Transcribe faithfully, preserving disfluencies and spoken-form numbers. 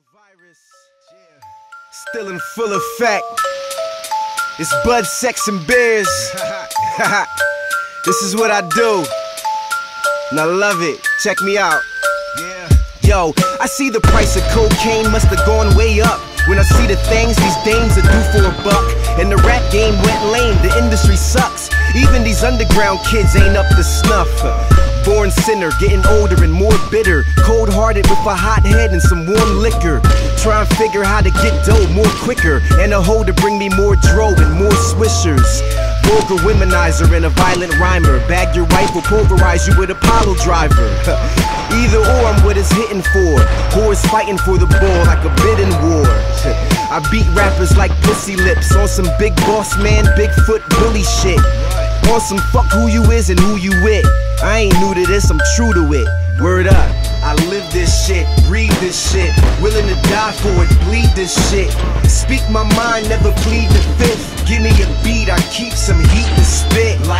Virus, still in full effect. It's bud, sex, and beers. This is what I do, and I love it. Check me out. Yeah. Yo, I see the price of cocaine must have gone way up when I see the things these dames are do for a buck. And the rap game went lame, the industry sucks. Even these underground kids ain't up to snuff. Born sinner, getting older and more bitter. Cold-hearted with a hot head and some warm liquor. Try and figure how to get dough more quicker, and a hoe to bring me more dro and more swishers. Vulgar womanizer and a violent rhymer. Bag your wife or pulverize you with a Apollo driver. Either or, I'm what it's hitting for. Whores fighting for the ball like a bidding war. I beat rappers like pussy lips on some big boss man, Bigfoot bully shit. On some fuck who you is and who you with. I ain't new to this, I'm true to it. Word up, I live this shit, breathe this shit. Willing to die for it, bleed this shit. Speak my mind, never plead the fifth. Give me a beat, I keep some heat to spit.